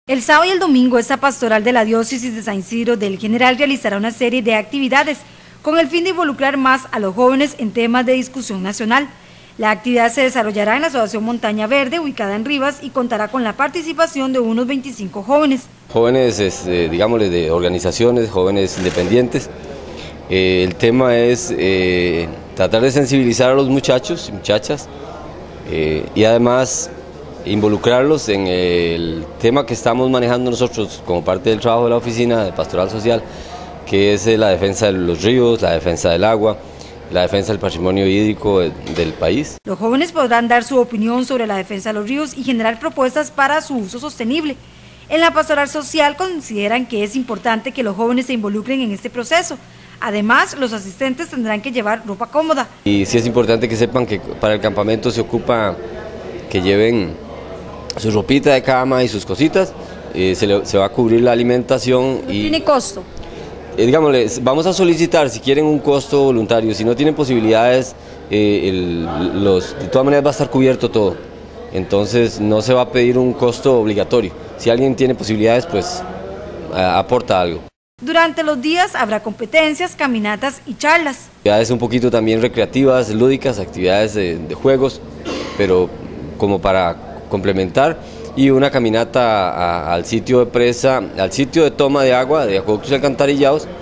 El sábado y el domingo, esta pastoral de la diócesis de San Isidro del General realizará una serie de actividades con el fin de involucrar más a los jóvenes en temas de discusión nacional. La actividad se desarrollará en la Asociación Montaña Verde, ubicada en Rivas, y contará con la participación de unos 25 jóvenes. Jóvenes, digámosle, de organizaciones, jóvenes independientes. El tema es tratar de sensibilizar a los muchachos y muchachas y además involucrarlos en el tema que estamos manejando nosotros como parte del trabajo de la oficina de Pastoral Social, que es la defensa de los ríos, la defensa del agua, la defensa del patrimonio hídrico del país. Los jóvenes podrán dar su opinión sobre la defensa de los ríos y generar propuestas para su uso sostenible. En la Pastoral Social consideran que es importante que los jóvenes se involucren en este proceso. Además, los asistentes tendrán que llevar ropa cómoda. Y sí es importante que sepan que para el campamento se ocupa que lleven su ropita de cama y sus cositas, se va a cubrir la alimentación. ¿No tiene costo? Digámosle, vamos a solicitar si quieren un costo voluntario, si no tienen posibilidades, de todas maneras va a estar cubierto todo, entonces no se va a pedir un costo obligatorio, si alguien tiene posibilidades pues aporta algo. Durante los días habrá competencias, caminatas y charlas. Actividades un poquito también recreativas, lúdicas, actividades de juegos, pero como para complementar, y una caminata al sitio de presa, al sitio de toma de agua, de acueductos y alcantarillados,